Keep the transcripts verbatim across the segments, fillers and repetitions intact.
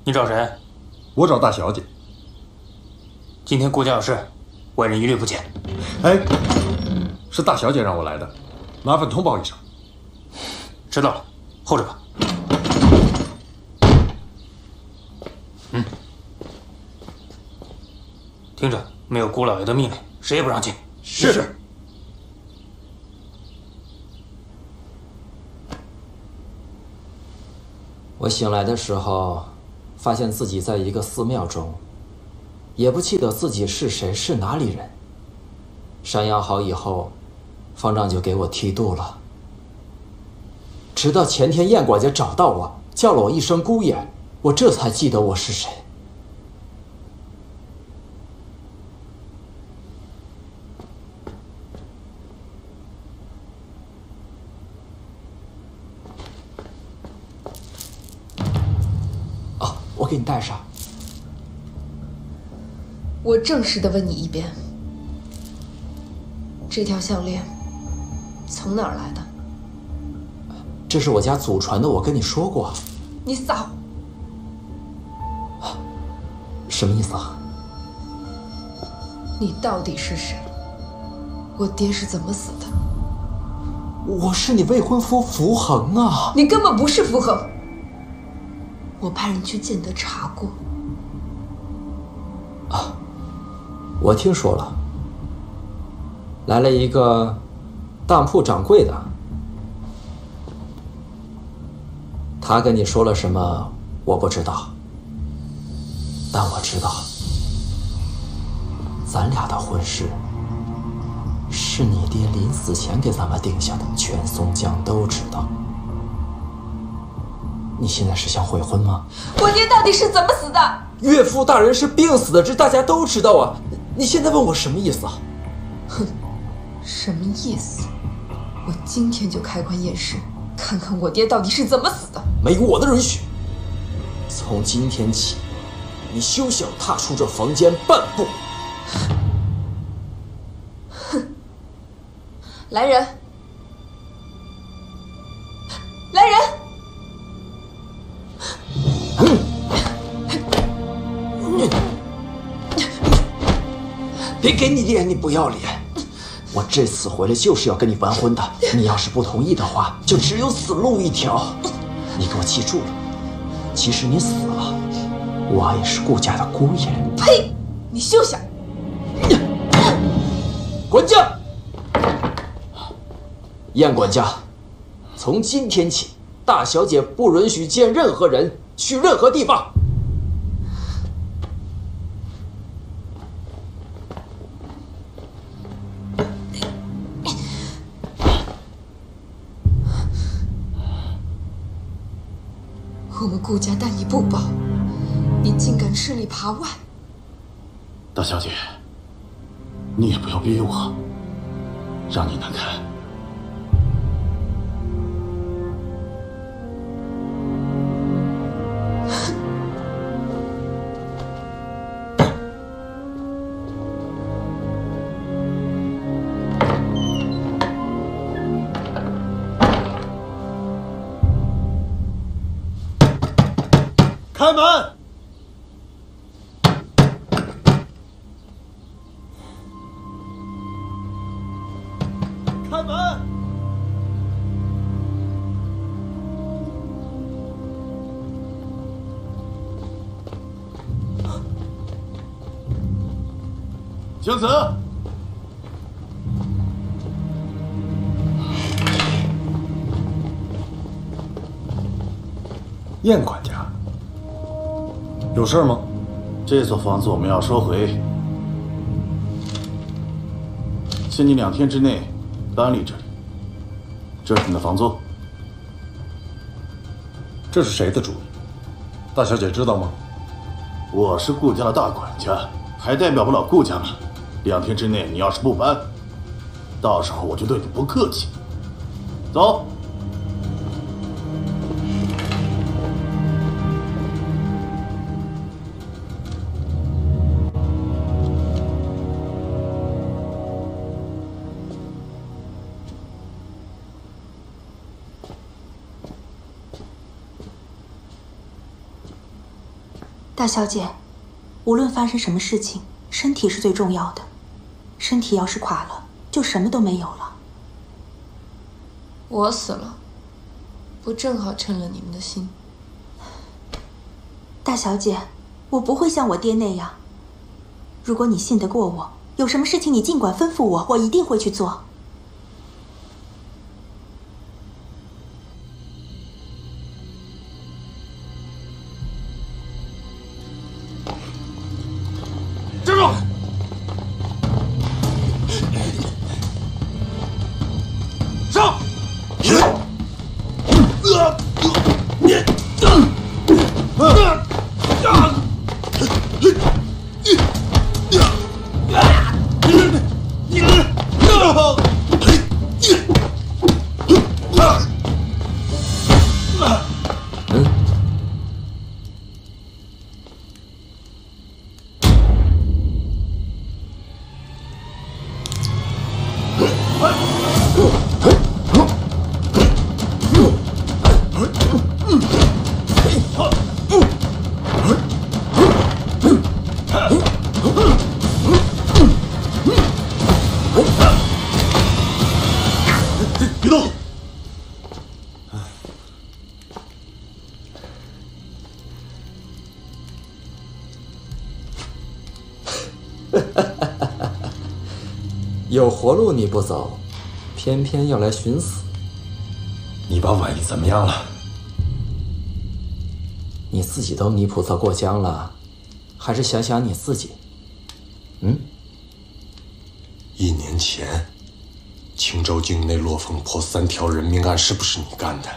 你找谁？ 我找大小姐。 今天顾家有事，外人一律不见。 哎，是大小姐让我来的，麻烦通报一声。 知道了，候着吧。嗯，听着，没有顾老爷的命令，谁也不让进。 是。是。 我醒来的时候，发现自己在一个寺庙中，也不记得自己是谁，是哪里人。山药好以后，方丈就给我剃度了。直到前天燕管家找到我，叫了我一声姑爷，我这才记得我是谁。哦，我给你戴上。 我正式的问你一遍，这条项链从哪儿来的？ 这是我家祖传的，我跟你说过。 你撒谎！什么意思啊？ 你到底是谁？我爹是怎么死的？ 我是你未婚夫符恒啊！ 你根本不是符恒，我派人去建德查过。 啊，我听说了，来了一个当铺掌柜的。他跟你说了什么，我不知道，但我知道，咱俩的婚事是你爹临死前给咱们定下的，全松江都知道。你现在是想悔婚吗？ 我爹到底是怎么死的？ 岳父大人是病死的，这大家都知道啊！你现在问我什么意思啊？ 哼，什么意思？我今天就开棺验尸，看看我爹到底是怎么死的。 没有我的允许，从今天起，你休想踏出这房间半步。 哼！来人！来人！别给你脸，你不要脸！我这次回来就是要跟你完婚的，你要是不同意的话，就只有死路一条。你给我记住了，即使你死了，我也是顾家的姑爷。呸！你休想！管家，燕管家，从今天起，大小姐不允许见任何人，去任何地方。我们顾家待你不薄，你竟敢吃里扒外！ 大小姐，你也不要逼我，让你难堪。 开门！开门！ 青子， 燕管家。有事吗？ 这所房子我们要收回，请你两天之内搬离这里。这是你的房租。 这是谁的主意？大小姐知道吗？ 我是顾家的大管家，还代表不了顾家吗？两天之内你要是不搬，到时候我就对你不客气。走。 大小姐，无论发生什么事情，身体是最重要的。身体要是垮了，就什么都没有了。 我死了，不正好称了你们的心？ 大小姐，我不会像我爹那样。如果你信得过我，有什么事情你尽管吩咐我，我一定会去做。 站住！上！ 别动！ 有活路你不走，偏偏要来寻死。 你把婉仪怎么样了？ 你自己都泥菩萨过江了，还是想想你自己。嗯？ 一年前，青州境内落凤坡三条人命案是不是你干的？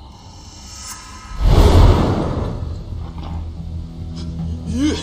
鱼。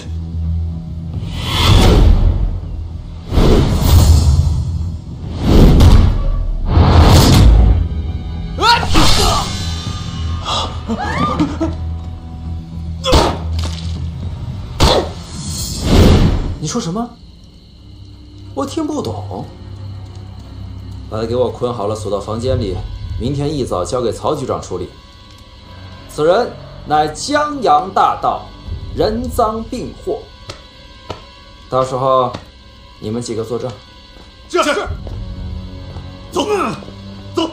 你说什么？我听不懂。把他给我捆好了，锁到房间里，明天一早交给曹局长处理。此人乃江洋大盗，人赃并获。到时候你们几个作证。 是是。走，走。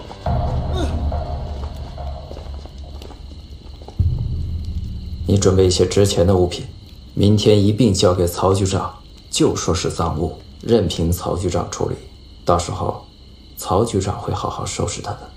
你准备一些值钱的物品，明天一并交给曹局长，就说是赃物，任凭曹局长处理。到时候，曹局长会好好收拾他的。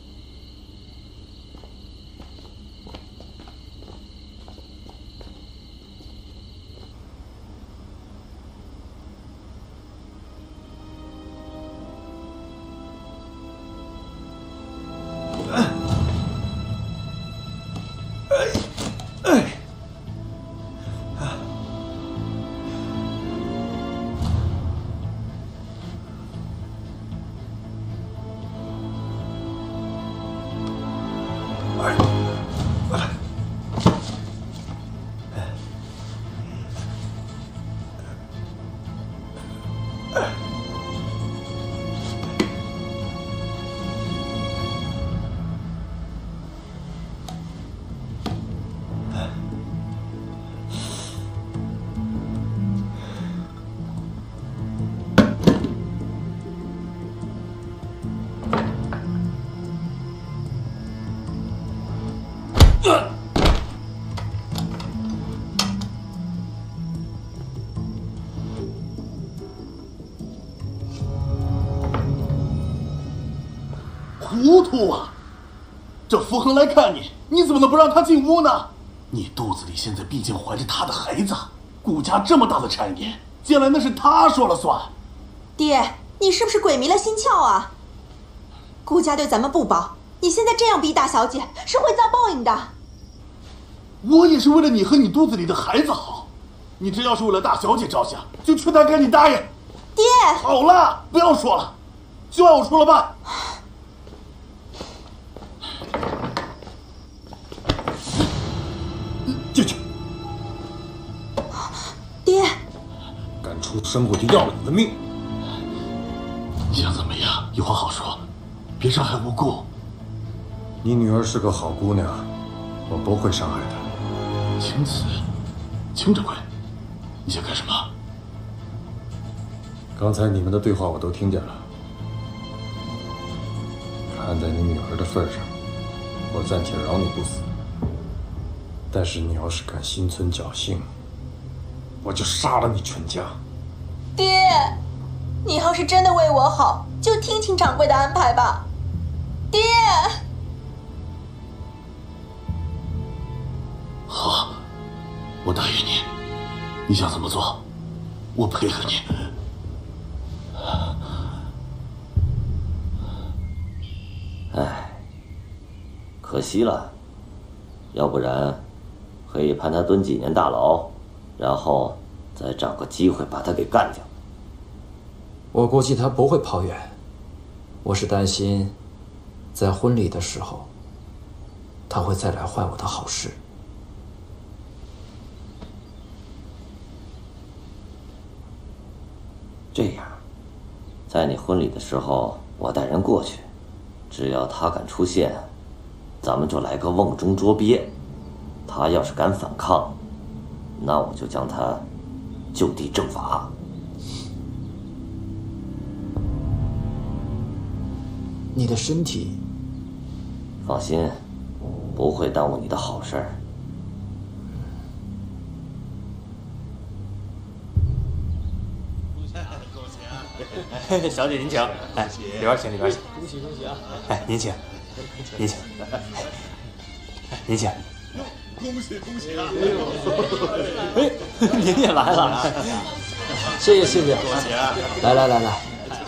糊涂啊！这符恒来看你，你怎么能不让他进屋呢？你肚子里现在毕竟怀着他的孩子，顾家这么大的产业，将来那是他说了算。 爹，你是不是鬼迷了心窍啊？顾家对咱们不薄，你现在这样逼大小姐，是会遭报应的。 我也是为了你和你肚子里的孩子好，你这要是为了大小姐着想，就劝她赶紧答应。 爹， 好了，不要说了，就按我说了办。 进去。 爹， 敢出声，我就要了你的命。 想怎么样？有话好说，别伤害无辜。 你女儿是个好姑娘，我不会伤害她。 青瓷， 清掌柜，你想干什么？ 刚才你们的对话我都听见了。看在你女儿的份上，我暂且饶你不死。但是你要是敢心存侥幸，我就杀了你全家。 爹，你要是真的为我好，就听请掌柜的安排吧。爹。 好，我答应你。你想怎么做，我配合你。 唉，可惜了，要不然可以判他蹲几年大牢，然后再找个机会把他给干掉。 我估计他不会跑远，我是担心，在婚礼的时候，他会再来坏我的好事。 这样，在你婚礼的时候，我带人过去，只要他敢出现，咱们就来个瓮中捉鳖。他要是敢反抗，那我就将他就地正法。 你的身体， 放心，不会耽误你的好事儿。 小姐您请，哎，里边请，里边请。恭喜恭喜啊！哎，您请，您请，哎，您请。 恭喜恭喜啊！ 哎，您也来了， 谢谢谢谢。 恭喜啊！ 来来来来，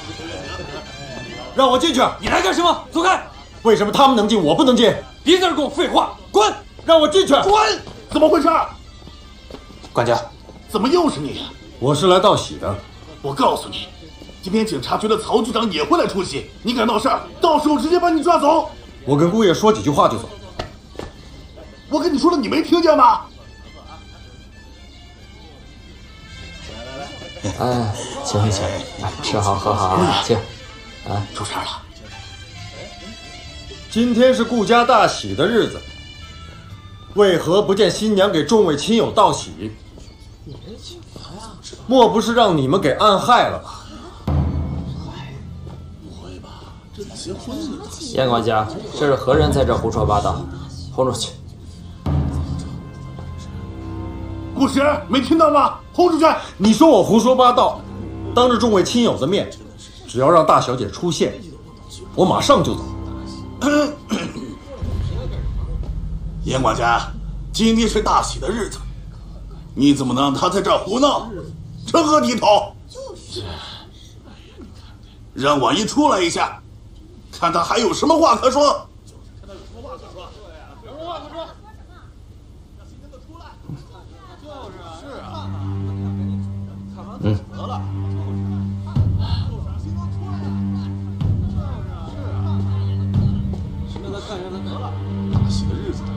让我进去！ 你来干什么？走开！ 为什么他们能进，我不能进？ 别在这跟我废话，滚！ 让我进去！ 滚！怎么回事？ 管家， 怎么又是你？ 我是来道喜的。 我告诉你，今天警察局的曹局长也会来出席，你敢闹事儿，到时候直接把你抓走。 我跟姑爷说几句话就走。 我跟你说了，你没听见吗？ 哎，请请请，来吃好喝好啊，请。哎， 出事了！ 今天是顾家大喜的日子，为何不见新娘给众位亲友道喜？莫不是让你们给暗害了吧？ 不会吧？这结婚了？ 严管家，这是何人在这胡说八道？轰出去！ 顾时，没听到吗？轰出去！ 你说我胡说八道，当着众位亲友的面，只要让大小姐出现，我马上就走。 严管家，今天是大喜的日子，你怎么能让他在这儿胡闹？成何体统？让婉仪出来一下，看他还有什么话可说。 嗯。 大喜的日子。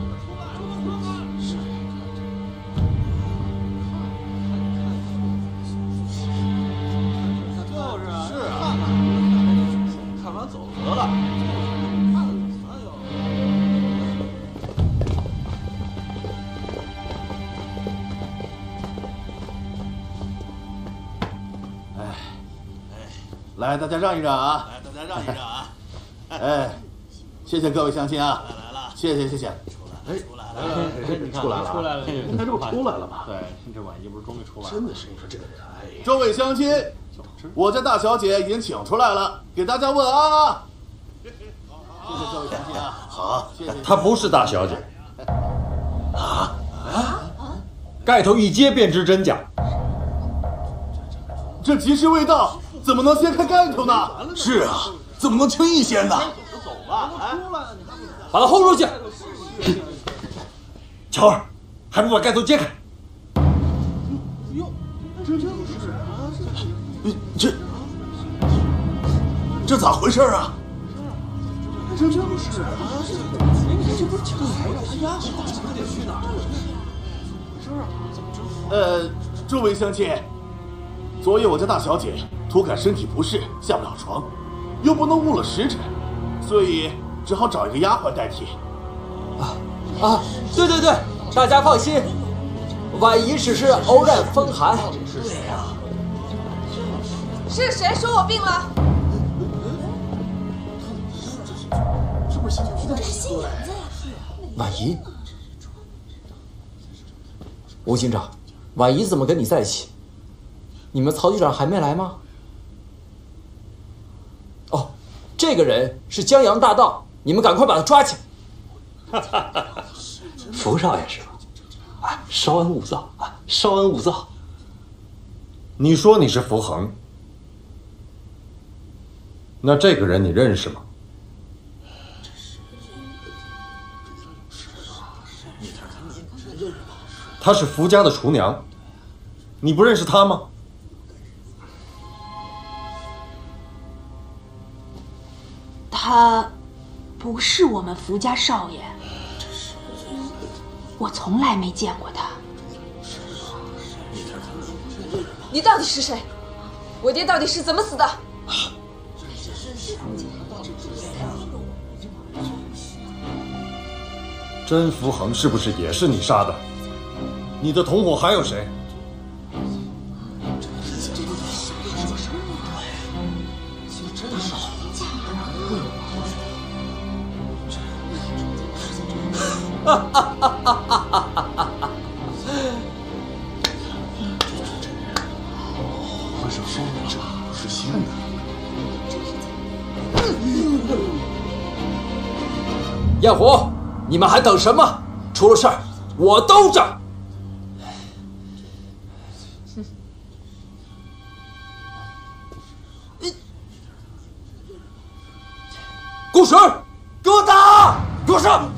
来，大家让一让啊！来，大家让一让啊！哎，谢谢各位乡亲啊！来来了，谢谢谢谢。哎，出来了，出来了，出来了，应该就出来了吧？对，这婉仪不是终于出来了？真的是，你说这个人，哎，诸位乡亲，我家大小姐已经请出来了，给大家问安啊！谢谢各位乡亲啊！好，谢谢。 她不是大小姐。啊啊！盖头一揭便知真假。 这吉时未到。怎么能掀开盖头呢？是啊，怎么能轻易掀呢？走吧， 把他轰出去！ 乔儿，还不把盖头揭开？ 哟，这就是啊，这这咋回事啊？这就是啊，这不是抢孩子，他丫鬟怎么得去哪儿？怎么回事啊？怎么着？呃，诸位乡亲，昨夜我家大小姐突感身体不适，下不了床，又不能误了时辰，所以只好找一个丫鬟代替。 啊啊！对对对，大家放心， 婉仪只是偶然风寒。 对呀。 是谁说我病了？ 是不是心这是心眼子呀！ 婉仪，吴警长，婉仪怎么跟你在一起？你们曹局长还没来吗？哦，这个人是江洋大盗，你们赶快把他抓起来。 福少爷是吧？啊，稍安勿躁啊，稍安勿躁。 你说你是福恒，那这个人你认识吗？她是福家的厨娘，你不认识她吗？ 他不是我们福家少爷，我从来没见过他。 你到底是谁？我爹到底是怎么死的？ 甄福恒是不是也是你杀的？你的同伙还有谁？ 哈哈哈哈哈哈！ 我是说这是新的。 焰火，你们还等什么？出了事儿，我兜着。顾时，给我打！给我上！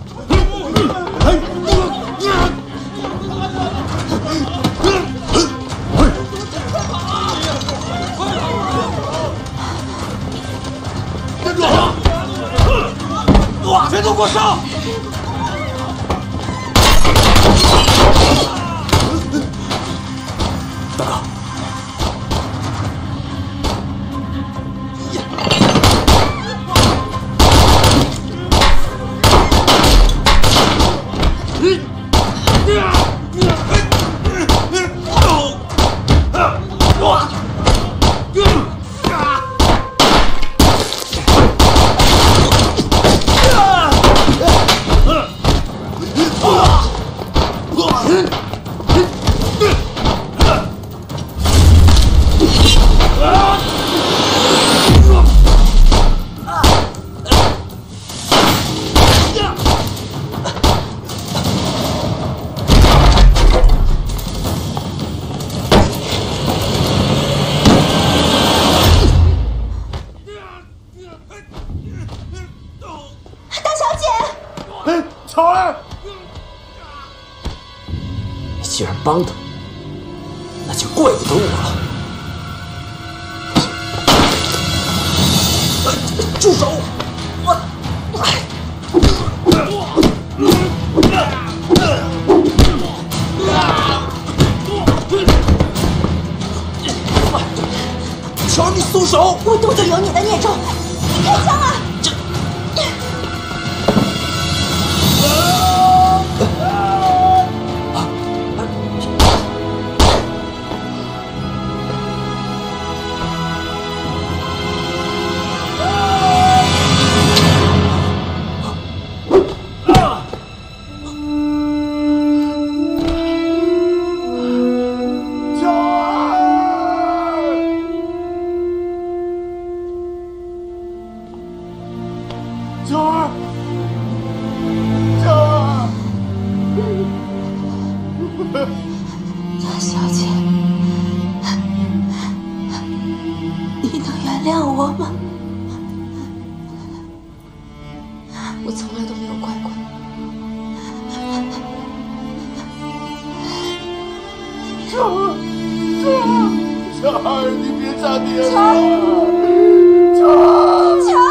全都给我上！大哥，既然帮他，那就怪不得我了。住手！我，求你松手！ 我肚子有你的孽种，你开枪啊！这。 我从来都没有怪过你。 乔儿，乔儿，乔儿，你别再别了，乔儿， 乔儿。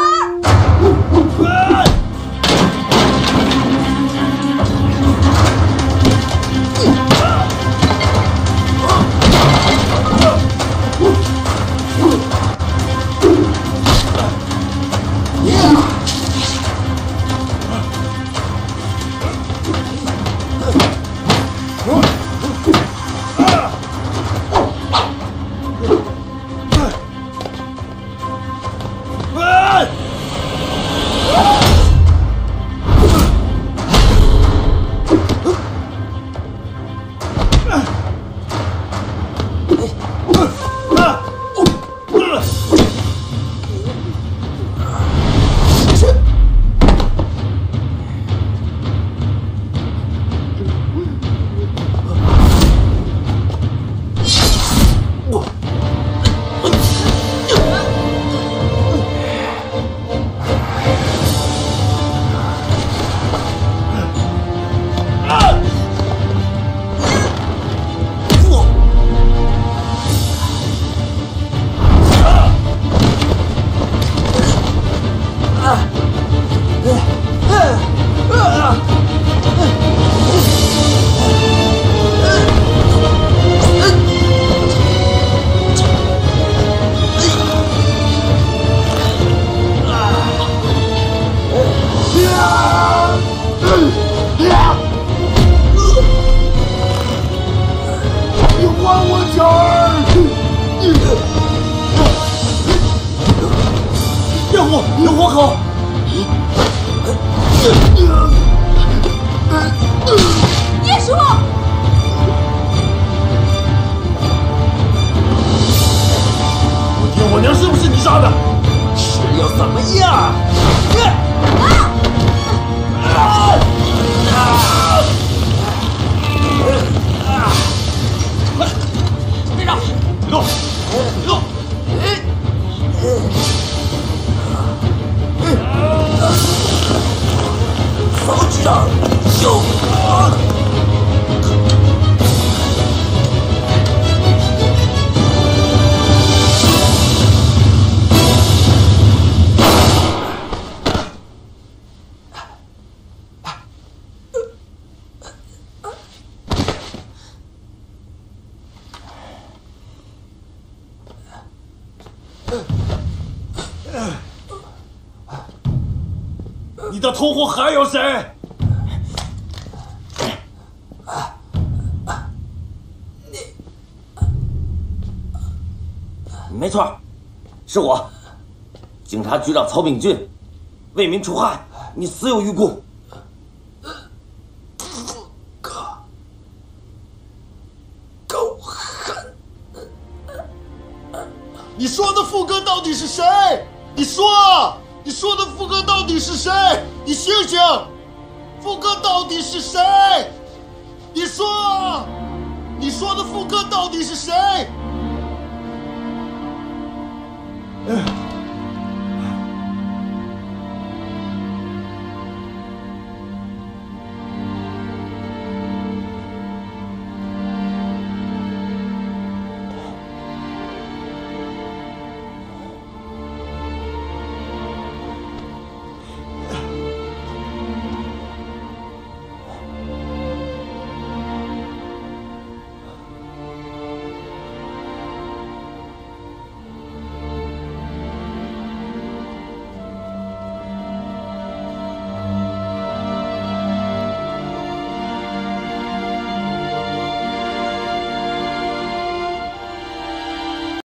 你的同伙还有谁？ 没错，是我，警察局长曹炳俊，为民除害，你死有余辜。 富哥，够狠！ 你说的富哥到底是谁？你说，你说的富哥到底是谁？你醒醒！富哥到底是谁？你说，你说的富哥到底是谁？嗯